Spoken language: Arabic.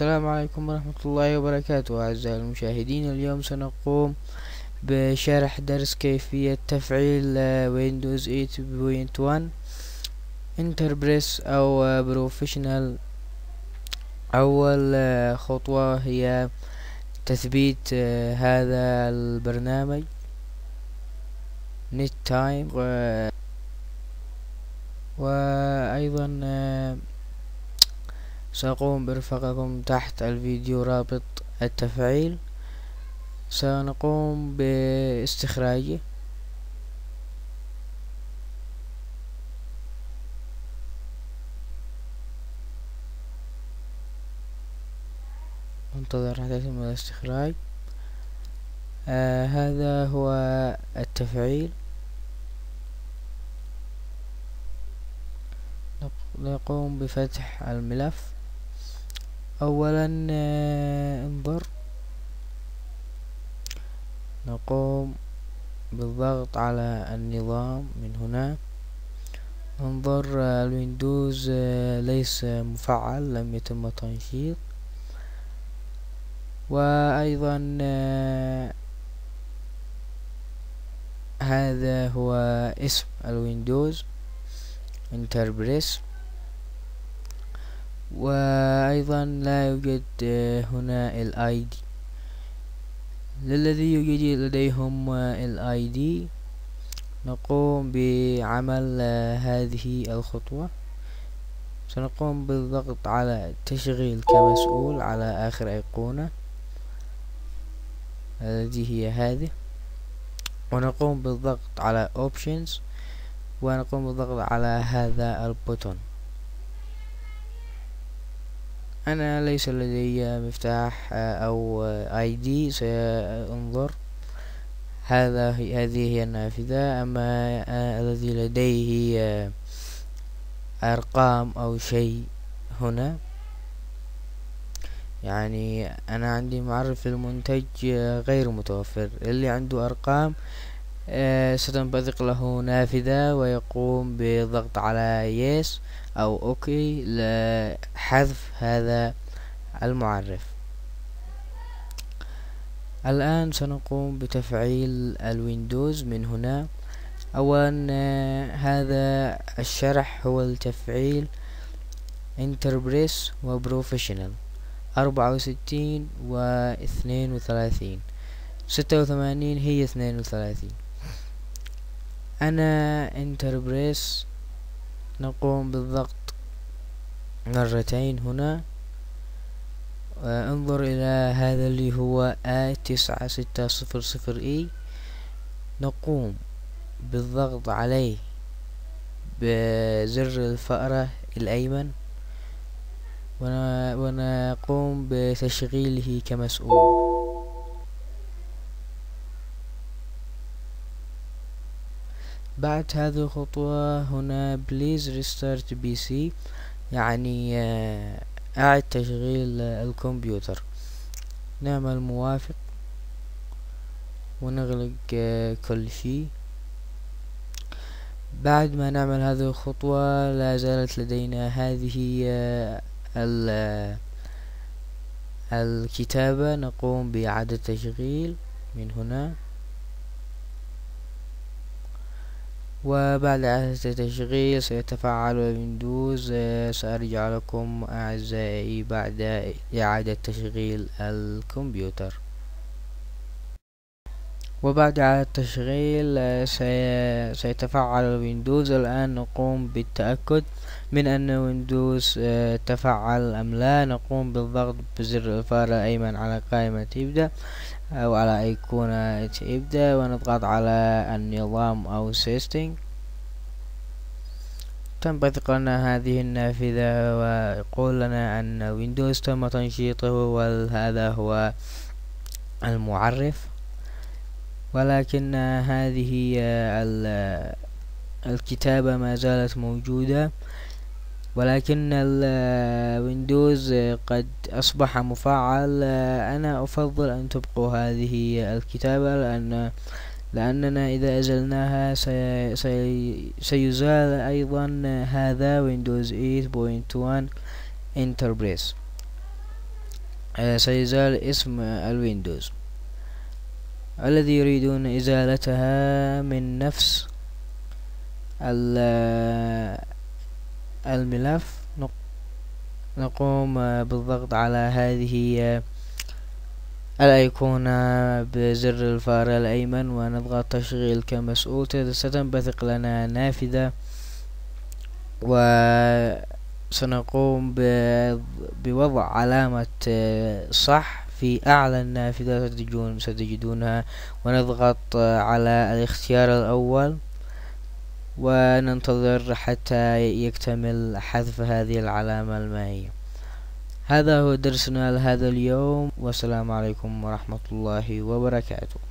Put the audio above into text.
السلام عليكم ورحمة الله وبركاته. أعزائي المشاهدين، اليوم سنقوم بشرح درس كيفية تفعيل ويندوز 8.1 انتربريس أو بروفيشنال. أول خطوة هي تثبيت هذا البرنامج نت تايم، وأيضا سأقوم برفقكم تحت الفيديو رابط التفعيل. سنقوم باستخراجه. ننتظر حتى يتم الاستخراج. هذا هو التفعيل. نقوم بفتح الملف. اولا انظر، نقوم بالضغط على النظام من هنا. انظر، الويندوز ليس مفعل، لم يتم تنشيط. وايضا هذا هو اسم الويندوز انتربريس. وايضا لا يوجد هنا الاي دي. للذي يوجد لديهم الاي دي نقوم بعمل هذه الخطوة. سنقوم بالضغط على التشغيل كمسؤول على آخر أيقونة التي هي هذه، ونقوم بالضغط على options، ونقوم بالضغط على هذا البوتون. أنا ليس لدي مفتاح أو اي دي. سأنظر، هذه هي النافذة. أما الذي لديه أرقام أو شيء هنا، يعني أنا عندي معرف المنتج غير متوفر. اللي عنده أرقام ستنبثق له نافذة ويقوم بالضغط على يس أو أوكي لحذف هذا المعرف. الآن سنقوم بتفعيل الويندوز من هنا. اولا هذا الشرح هو التفعيل انتربريس وبروفيشنال 64 و32 86 هي 32. انا انتربريس، نقوم بالضغط مرتين هنا. انظر الى هذا اللي هو A9600E. نقوم بالضغط عليه بزر الفأرة الأيمن، ونقوم بتشغيله كمسؤول. بعد هذه الخطوة هنا please restart PC، يعني أعد تشغيل الكمبيوتر. نعمل موافق ونغلق كل شيء. بعد ما نعمل هذه الخطوة لا زالت لدينا هذه الكتابة. نقوم بإعادة تشغيل من هنا. وبعد إعادة التشغيل سيتفعل الويندوز. سأرجع لكم أعزائي بعد إعادة تشغيل الكمبيوتر. وبعد إعادة التشغيل سيتفعل الويندوز. الآن نقوم بالتأكد من أن ويندوز تفعل أم لا. نقوم بالضغط بزر الفأرة الأيمن على قائمة ابدأ أو على أيقونة ابدأ، ونضغط على النظام أو سيستم. تنبثق لنا هذه النافذة ويقول لنا أن ويندوز تم تنشيطه، وهذا هو المعرف. ولكن هذه الكتابة ما زالت موجودة، ولكن الويندوز قد أصبح مفعل. أنا أفضل أن تبقوا هذه الكتابة، لأننا إذا أزلناها سيزال أيضا هذا ويندوز 8.1 انتربريس. سيزال اسم الويندوز. الذي يريدون إزالتها من نفس الملف نقوم بالضغط على هذه الأيقونة بزر الفأر الأيمن ونضغط تشغيل كمسؤول. ستنبثق لنا نافذة، وسنقوم بوضع علامة صح في أعلى النافذة ستجدونها، ونضغط على الاختيار الأول وننتظر حتى يكتمل حذف هذه العلامة المائية. هذا هو درسنا لهذا اليوم، والسلام عليكم ورحمة الله وبركاته.